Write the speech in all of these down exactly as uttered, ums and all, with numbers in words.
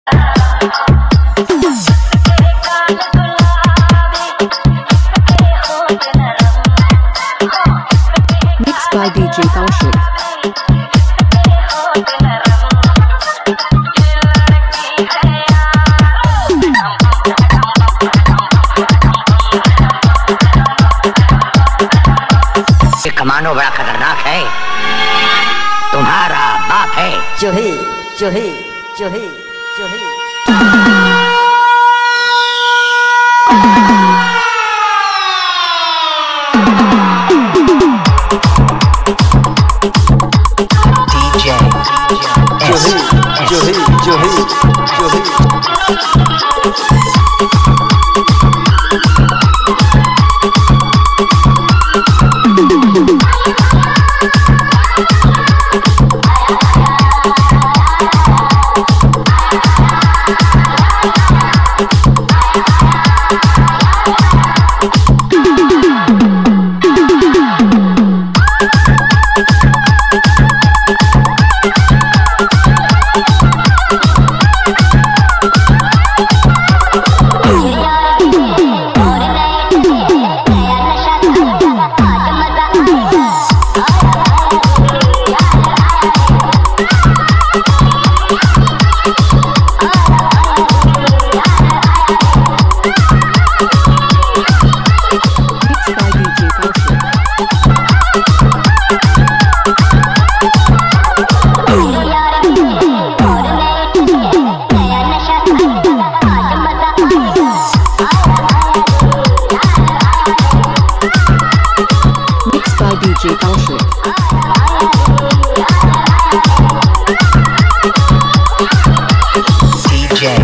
Mixed by D J Kaushik. ये कमानो बड़ा खतरनाक है, तुम्हारा बाप है। चोही चोही चोही चोही जोही जोही जोही D J Kaushik. D J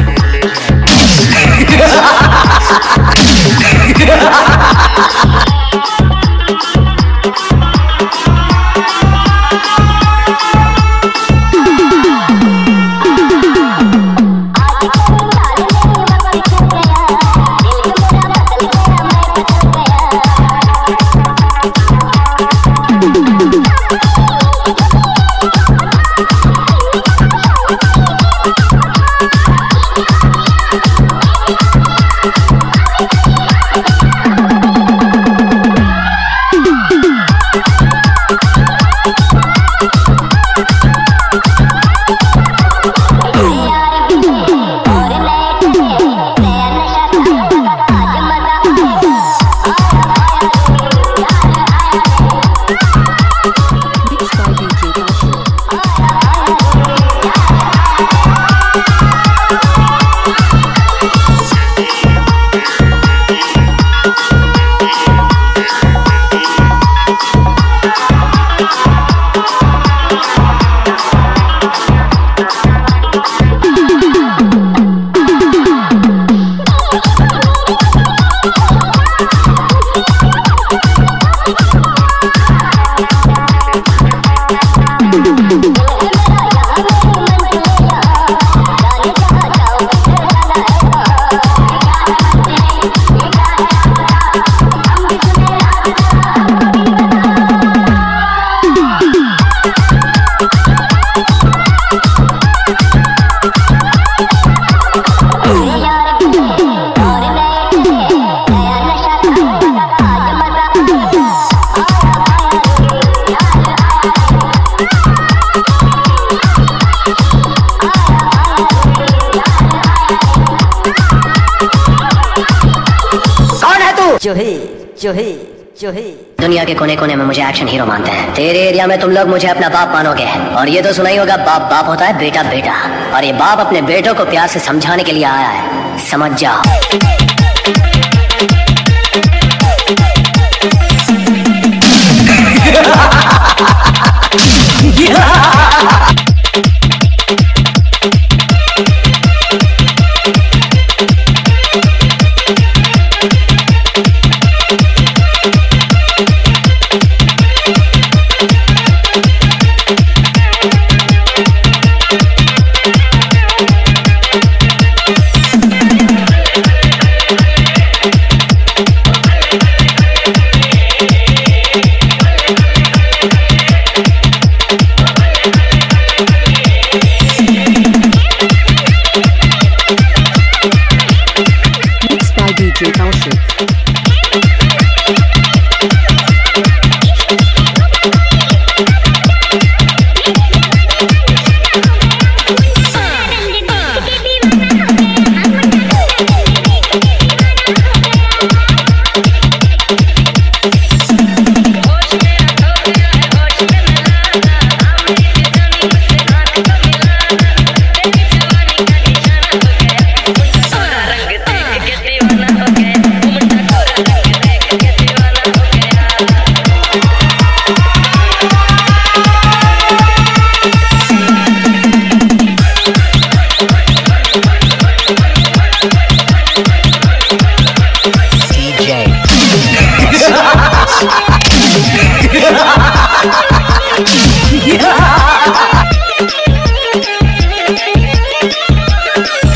जोही जोही जोही दुनिया के कोने कोने में मुझे एक्शन हीरो मानते हैं। तेरे एरिया में तुम लोग मुझे अपना बाप मानोगे, और ये तो सुना ही होगा, बाप बाप होता है, बेटा बेटा, और ये बाप अपने बेटों को प्यार से समझाने के लिए आया है, समझ जाओ।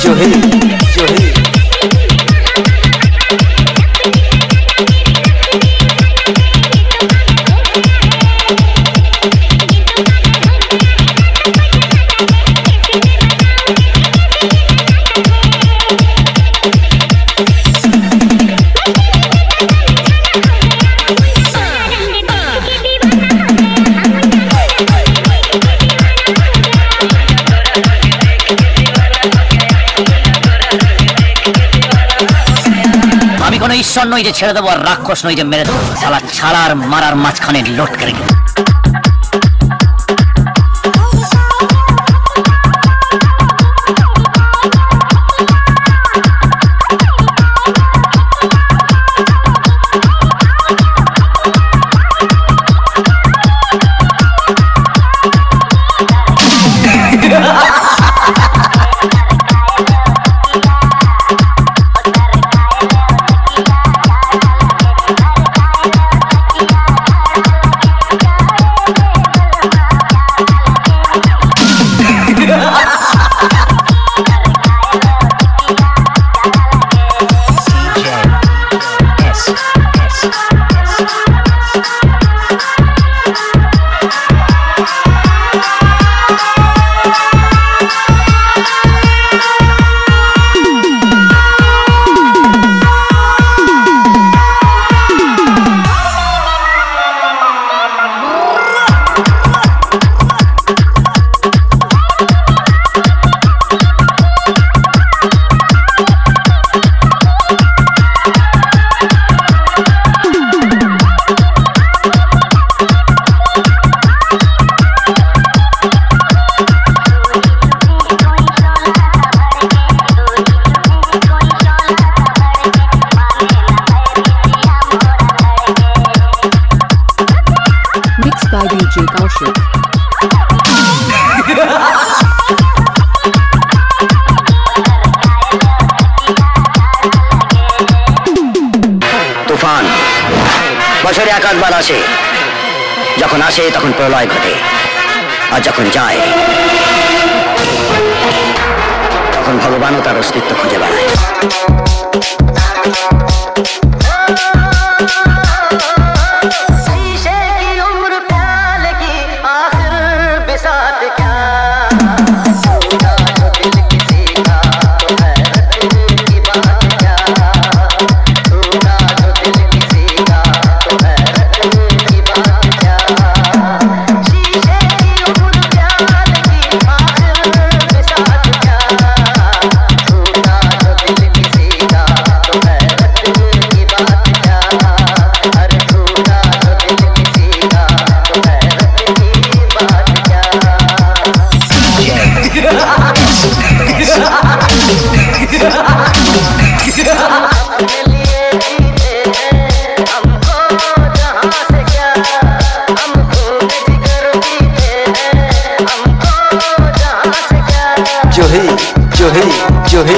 जो है जो है ঈশ্বর নই যে ছেড়ে দেবো আর রাক্ষস নই যে মেরে দেবো শালা ছাড়ার মারার মাঝখানে লোট করে by D J Kaushik. তুফান বছরে একাধবার আসে, যখন আসে তখন প্রলয় ঘটে, আর যখন যায় তখন ভগবানও তার অস্তিত্ব খুঁজে বেড়ায়। जो है जो है जो है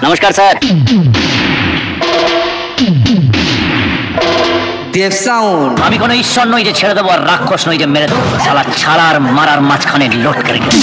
নমস্কার স্যার। দেব সাউন্ড। আমি কোনো ঈশ্বর নই যে ছেড়ে দেবো আর রাক্ষস নই যে মেরে দেবো। শালা ছাড়া আর মারার মাঝখানে লোট করে গেল।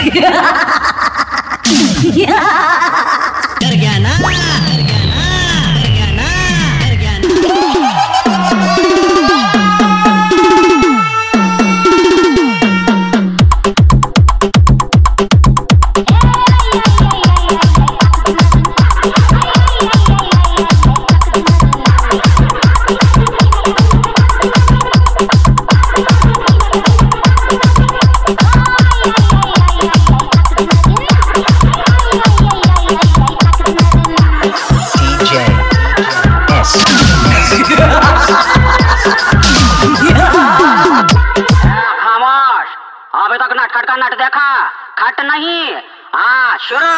खामोश, अभी तक नटखट का नट देखा, खट नहीं। हाँ शुरू।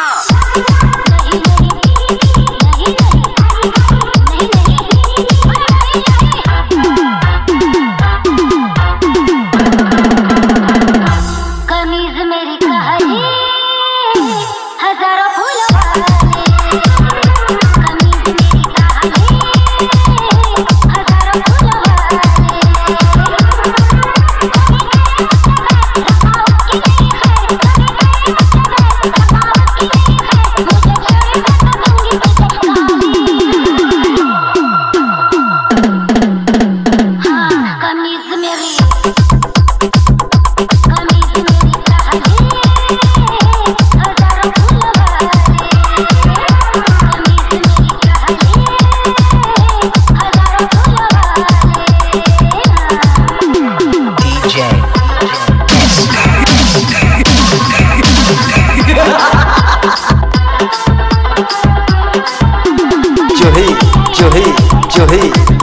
कमीज मेरी कहानी हजारों फूलों वाली, कमीज मेरी कहानी हजारों फूलों वाली, कमीज मेरी कमीज मेरी कहानी हजारों फूलों वाली, कमीज मेरी कहानी हजारों फूलों वाली। डीजे जो ही जो ही जो ही